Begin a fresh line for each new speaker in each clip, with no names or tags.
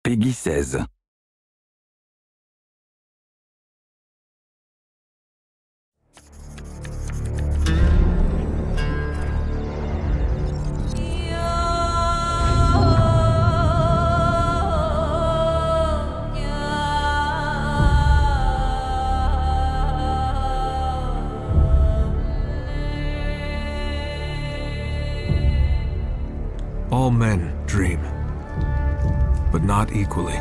Peggy 16.
All men dream, but not equally.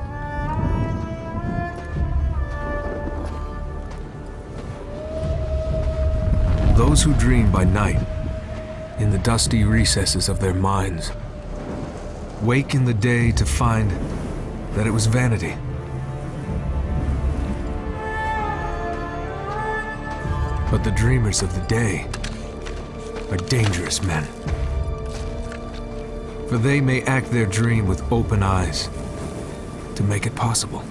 Those who dream by night, in the dusty recesses of their minds, wake in the day to find that it was vanity. But the dreamers of the day are dangerous men. For they may act their dream with open eyes to make it possible.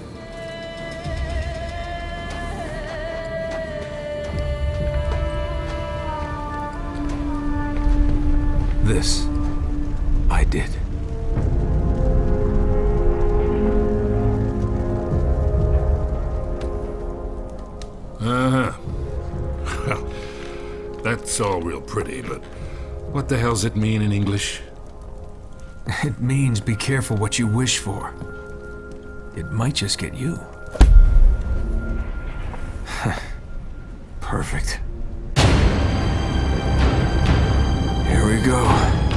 This I did.
Uh-huh. Well, that's all real pretty, but what the hell's it mean in English?
It means be careful what you wish for. It might just get you. Perfect. Here we go.